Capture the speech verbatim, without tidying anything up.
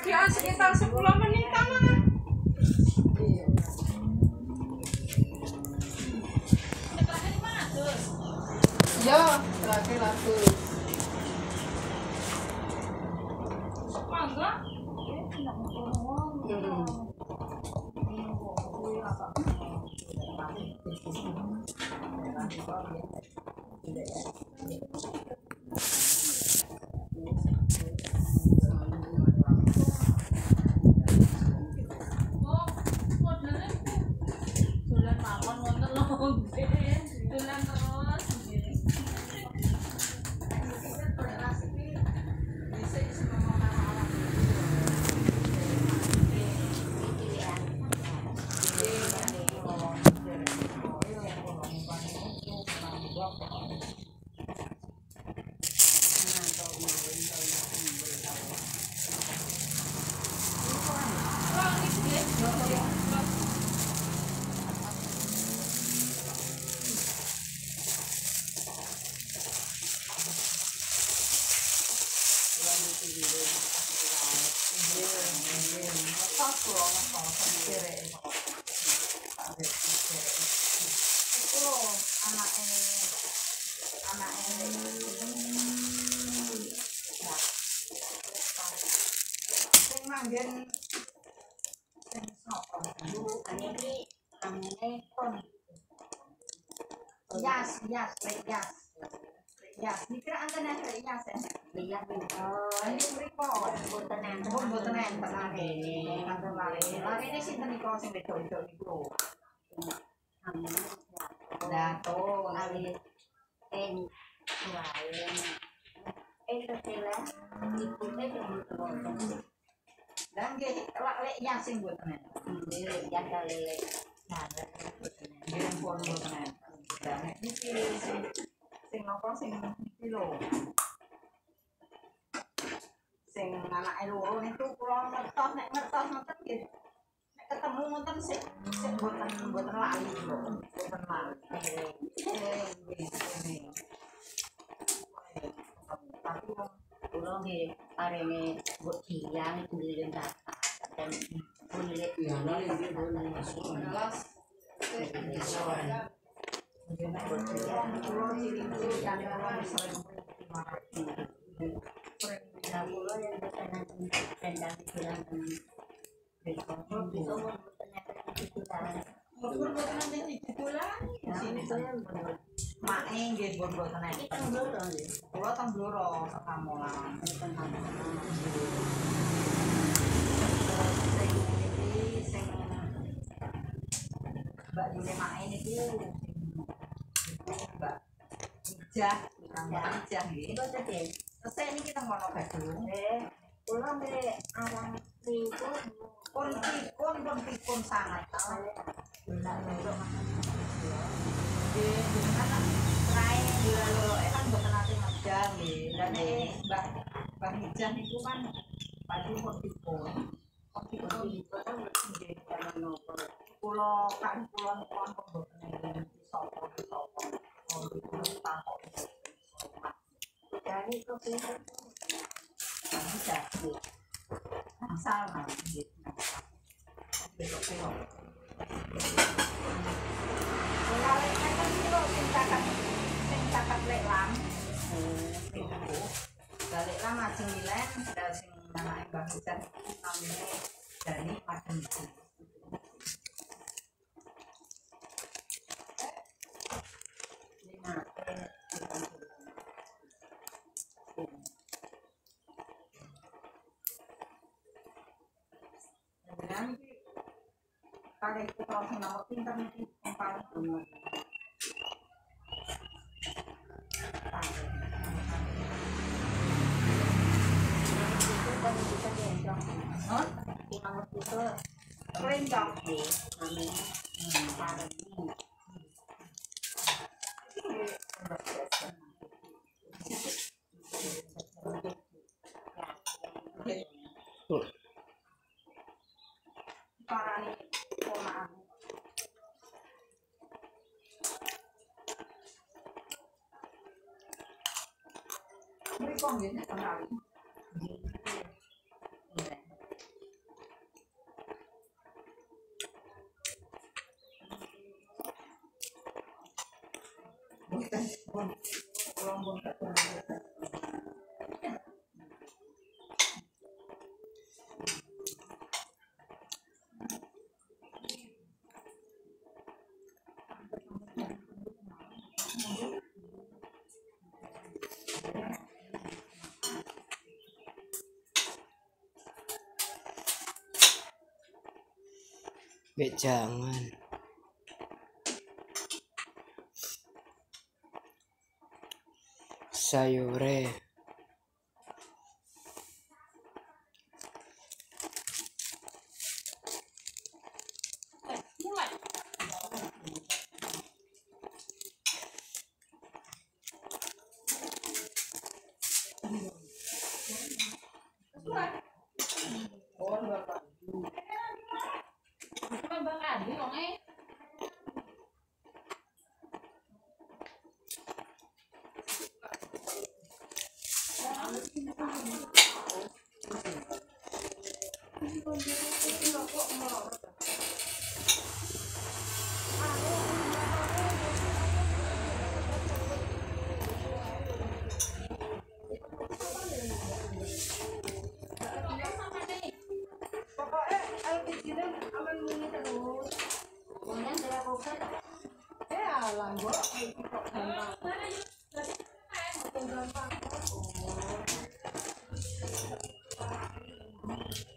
Ya sekitar sepuluh menitan. Terakhir lima ratus. Ya, terakhir ratus. Mangga? Manggen sing sapa dulu ini namanya kon yas yas yas yas mikir antene yas ya iya oh ini mripo mboten enten mboten enten lare kantor lare lare ini sinten niku sing wedok-wedok niku lah to lare en lain eh tetela iku teh mboten dan nggih lek yasin mboten nggih lek janda lele nah nggih pun mboten dan iki sing sing napa sing iki lho sing anake loro niku kula ngertos nek ngertos ngoten nggih nek ketemu ngoten sik sik mboten mboten lali lho mboten lali nggih nggih tapi kula nggih parene mbok diang kulilen data dan kulilen ya lali nggih boleh masuk kelas kula ciri-ciri kan kula sering mati sering kula yang tenan tendang bilang besok bisa kita Bogor boten enten iki bulan sini saya makne nggih Bogor boten enten teng Bloro nggih kula teng Bloro Sakamolan enten sing Mbak Yune makne niku Mbak Ijah Mbak Ijah nggih boten nggih tesih niki teng Wono Gadung nggih kula nggih arang niku pun pun pun pun sangat benar benar di mana try lho kan mboten ate medang nggih dan Mbak Mbak Hijah niku kan pasti pun pun pun pun nggih jaman nopo kula kan kula kon mboten sapa sapa takok jadi kok bisa masalah gitu besok-besok kalau lek kan kilo sing cakat sing cakat lek lam itu balik lam ajeng milen dan sing anake Mbah Hujan namine Dani Madem itu lima dan kalau itu kalau nomor pintar nanti yang paling benar itu kan bisa diendong di nomor itu kerenjong sih namanya paling parani pomaan mriko nggih nek kenali Bek jangan. Sayure. Mulai. Bang Adi, Bang Eh. Pokoknya ayo kecilnya aman muni terus. Kemudian saya kokan. Eh alam gua itu kok gampang. Makin gampang. Oh.